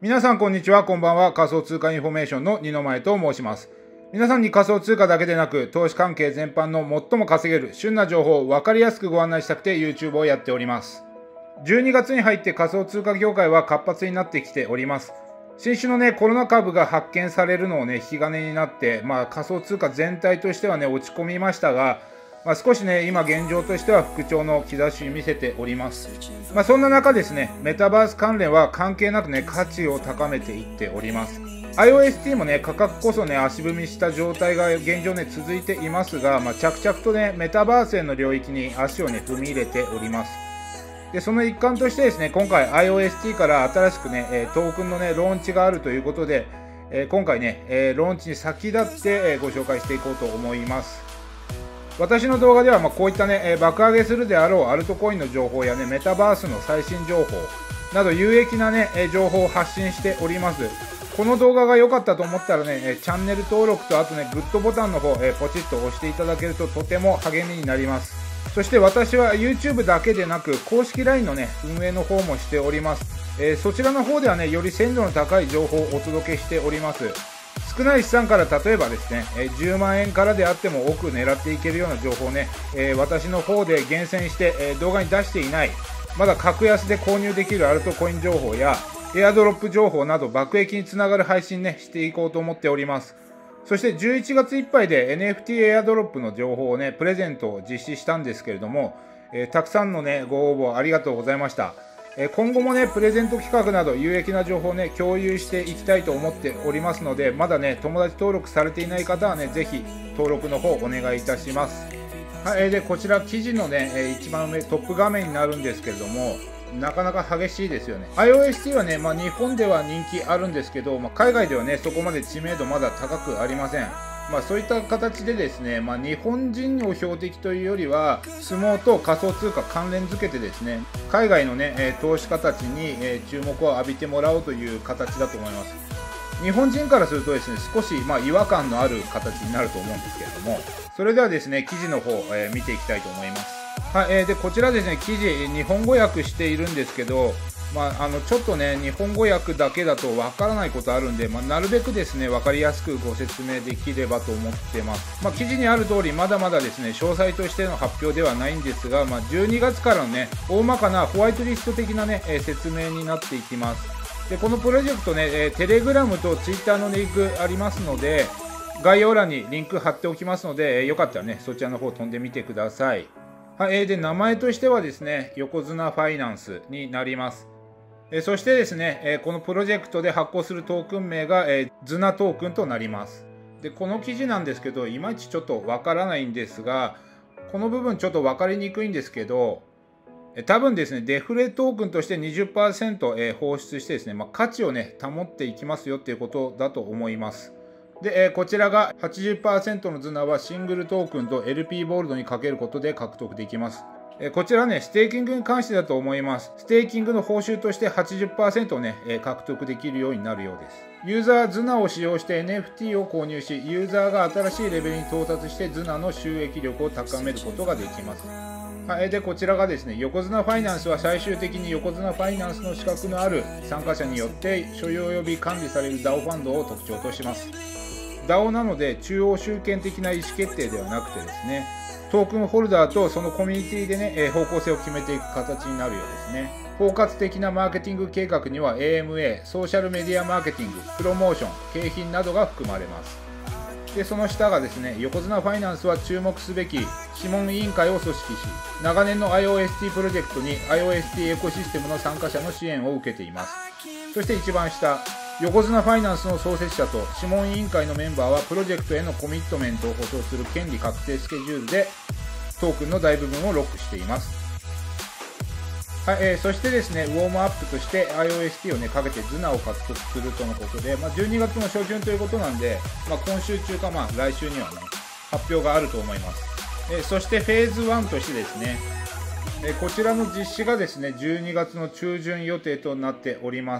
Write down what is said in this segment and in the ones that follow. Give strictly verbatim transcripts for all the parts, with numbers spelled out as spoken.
皆さんこんにちは、こんばんは。仮想通貨インフォメーションの二の前と申します。皆さんに仮想通貨だけでなく投資関係全般の最も稼げる旬な情報を分かりやすくご案内したくて YouTube をやっております。じゅうにがつに入って仮想通貨業界は活発になってきております。新種のねコロナ株が発見されるのをね引き金になって、まあ、仮想通貨全体としてはね落ち込みましたが、まあ、少しね今現状としては復調の兆し見せております。まあ、そんな中ですねメタバース関連は関係なくね価値を高めていっております。 アイオーエスティー もね価格こそね足踏みした状態が現状ね続いていますが、まあ、着々とねメタバースへの領域に足をね踏み入れております。でその一環としてですね今回 アイオーエスティー から新しくねトークンのねローンチがあるということで、え今回ねローンチに先立ってご紹介していこうと思います。私の動画ではまあこういったね爆上げするであろうアルトコインの情報やねメタバースの最新情報など有益なね情報を発信しております。この動画が良かったと思ったらねチャンネル登録とあとねグッドボタンの方ポチッと押していただけるととても励みになります。そして私は YouTube だけでなく公式 ライン のね運営の方もしております。えー、そちらの方ではねより鮮度の高い情報をお届けしております。少ない資産から例えばですねじゅうまんえんからであっても多く狙っていけるような情報をね、えー、私の方で厳選してえ動画に出していないまだ格安で購入できるアルトコイン情報やエアドロップ情報など爆益につながる配信ねしていこうと思っております。そしてじゅういちがついっぱいで エヌエフティー エアドロップの情報をねプレゼントを実施したんですけれども、えー、たくさんのねご応募ありがとうございました。えー、今後もねプレゼント企画など有益な情報をね共有していきたいと思っておりますので、まだね友達登録されていない方はねぜひ登録の方お願いいたします。はい、えー、でこちら記事のね、えー、一番上トップ画面になるんですけれども、なかなか激しいですよね。 アイオーエスティー はね、まあ、日本では人気あるんですけど、まあ、海外ではねそこまで知名度まだ高くありません。まあ、そういった形でですね、まあ、日本人を標的というよりは相撲と仮想通貨関連づけてですね海外のね、えー、投資家たちに、えー、注目を浴びてもらおうという形だと思います。日本人からするとですね少し、まあ、違和感のある形になると思うんですけれども、それではですね記事の方、えー、見ていきたいと思います。はい、えー、でこちらですね記事日本語訳しているんですけど、まあ、あのちょっとね日本語訳だけだとわからないことあるんで、まあ、なるべくですね分かりやすくご説明できればと思ってます。まあ、記事にある通りまだまだですね詳細としての発表ではないんですが、まあ、じゅうにがつからのね大まかなホワイトリスト的なね、えー、説明になっていきます。でこのプロジェクトね、えー、テレグラムとツイッターのリンクありますので概要欄にリンク貼っておきますので、えー、よかったらねそちらの方飛んでみてください。はい、で名前としてはですね横綱ファイナンスになります。えそしてですねこのプロジェクトで発行するトークン名がズナトークンとなります。でこの記事なんですけどいまいちちょっとわからないんですが、この部分ちょっと分かりにくいんですけど、多分ですねデフレトークンとして にじゅっパーセント 放出してですね、まあ、価値をね保っていきますよっていうことだと思います。で、えー、こちらが はちじゅっパーセント のズナはシングルトークンと エルピー ボールドにかけることで獲得できます。えー、こちらね、ステーキングに関してだと思います。ステーキングの報酬として はちじゅっパーセント をね、えー、獲得できるようになるようです。ユーザーズナを使用して エヌエフティー を購入し、ユーザーが新しいレベルに到達してズナの収益力を高めることができます。はい、でこちらがですね横綱ファイナンスは最終的に横綱ファイナンスの資格のある参加者によって所有及び管理される ダオ ファンドを特徴とします。ダオ なので中央集権的な意思決定ではなくてですねトークンホルダーとそのコミュニティでね方向性を決めていく形になるようですね。包括的なマーケティング計画には エーエムエー ソーシャルメディアマーケティング、プロモーション、景品などが含まれます。でその下がですね横綱ファイナンスは注目すべき諮問委員会を組織し長年の アイオーエスティー プロジェクトに アイオーエスティー エコシステムの参加者の支援を受けています。そして一番下横綱ファイナンスの創設者と諮問委員会のメンバーはプロジェクトへのコミットメントを保証する権利確定スケジュールでトークンの大部分をロックしています。はい、えー、そしてですねウォームアップとして アイオーエスティー をねかけてズナを獲得するとのことで、まあ、じゅうにがつの初旬ということなんで、まあ、今週中かまあ来週にはね発表があると思います。えー、そしてフェーズワンとしてですね、えー、こちらの実施がですねじゅうにがつの中旬予定となっております。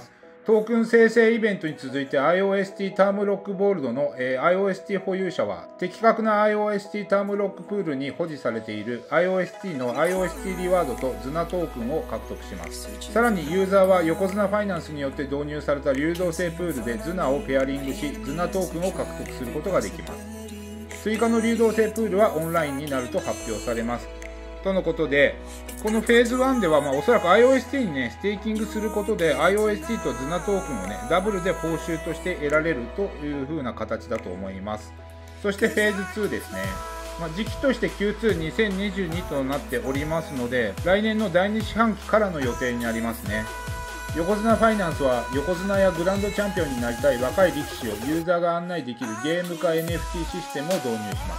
トークン生成イベントに続いて アイオーエスティー タームロックボールドの、えー、アイオーエスティー 保有者は的確な アイオーエスティー タームロックプールに保持されている アイオーエスティー の アイオーエスティー リワードとズナトークンを獲得します。さらにユーザーは横綱ファイナンスによって導入された流動性プールでズナをペアリングし、ズナトークンを獲得することができます。追加の流動性プールはオンラインになると発表されます。とのことで、このフェーズワンでは、まあ、おそらく アイオーエスティー にね、ステーキングすることで アイオーエスティー とズナトークンをね、ダブルで報酬として得られるという風な形だと思います。そしてフェーズツーですね。まあ、時期として キューツーにせんにじゅうに となっておりますので、来年のだいに四半期からの予定になりますね。横綱ファイナンスは横綱やグランドチャンピオンになりたい若い力士をユーザーが案内できるゲーム化 エヌエフティー システムを導入します。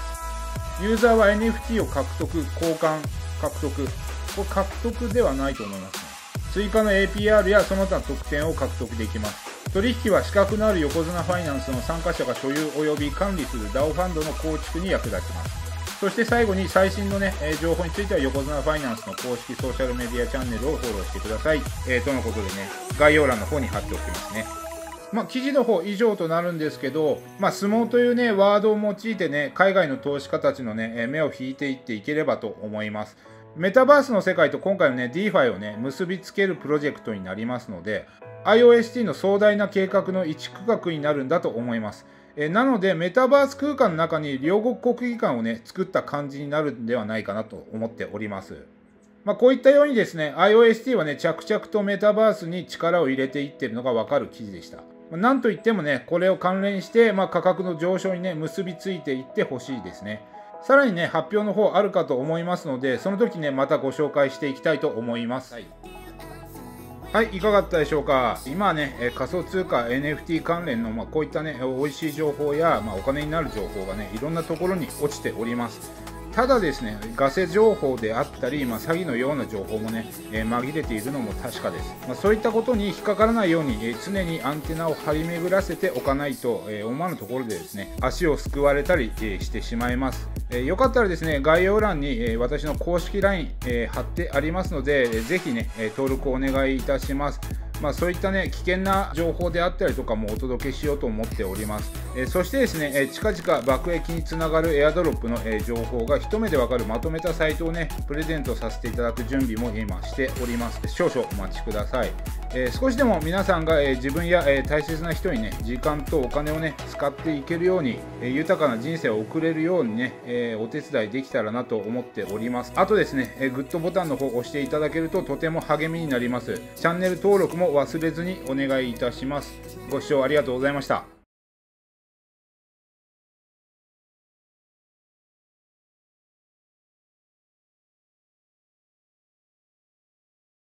ユーザーは エヌエフティー を獲得、交換、獲得、これ獲得ではないと思いますね。追加の エーピーアール やその他特典を獲得できます。取引は資格のある横綱ファイナンスの参加者が所有及び管理する ダオ ファンドの構築に役立ちます。そして最後に最新のね、えー、情報については横綱ファイナンスの公式ソーシャルメディアチャンネルをフォローしてください。えー、とのことでね、概要欄の方に貼っておきますね。まあ、記事の方以上となるんですけど、まあ、相撲というね、ワードを用いてね、海外の投資家たちのね、目を引いていっていければと思います。メタバースの世界と今回のね、ディーファイ をね、結びつけるプロジェクトになりますので、アイオーエスティー の壮大な計画の一区画になるんだと思います。えなので、メタバース空間の中に両国国技館をね、作った感じになるんではないかなと思っております。まあ、こういったようにですね、アイオーエスティー はね、着々とメタバースに力を入れていっているのがわかる記事でした。なんといってもね、これを関連して、まあ、価格の上昇にね、結びついていってほしいですね。さらにね、発表の方あるかと思いますので、その時ね、またご紹介していきたいと思います。はい、はい、いかがだったでしょうか。今はね、仮想通貨 エヌエフティー 関連の、まあ、こういったね、美味しい情報や、まあ、お金になる情報がね、いろんなところに落ちております。ただですね、ガセ情報であったり、まあ、詐欺のような情報もね、えー、紛れているのも確かです。まあ、そういったことに引っかからないように、えー、常にアンテナを張り巡らせておかないと、えー、思わぬところでですね、足をすくわれたり、えー、してしまいます。えー、よかったらですね、概要欄に、えー、私の公式 ライン、えー、貼ってありますので、えー、ぜひね、えー、登録をお願いいたします。まあ、そういったね、危険な情報であったりとかもお届けしようと思っております。えー、そしてですね、えー、近々爆益につながるエアドロップの、えー、情報が一目でわかるまとめたサイトをね、プレゼントさせていただく準備も今しております。少々お待ちください。えー、少しでも皆さんが、えー、自分や、えー、大切な人にね、時間とお金をね、使っていけるように、えー、豊かな人生を送れるようにね、えー、お手伝いできたらなと思っております。あとですね、えー、グッドボタンの方を押していただけるととても励みになります。チャンネル登録も忘れずにお願いいたします。ご視聴ありがとうございました。